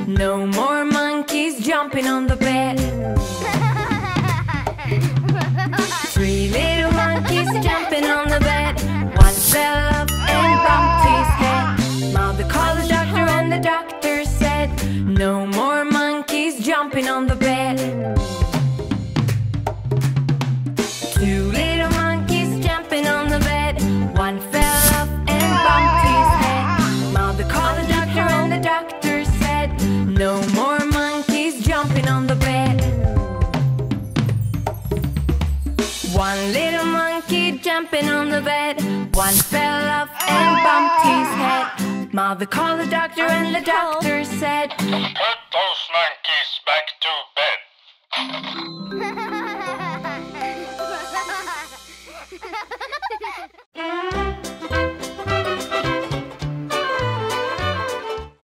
No more monkeys jumping on the bed. Three little monkeys jumping on the bed. One fell off and bumped his head. Mother called the doctor and the doctor said, no more monkeys jumping on the bed. Two little monkeys jumping on the bed. One fell off and bumped his head. Mother called the doctor and the doctor said, no more monkeys jumping on the bed. One little monkey jumping on the bed. One fell off and bumped his head. Mother called the doctor and the doctor said,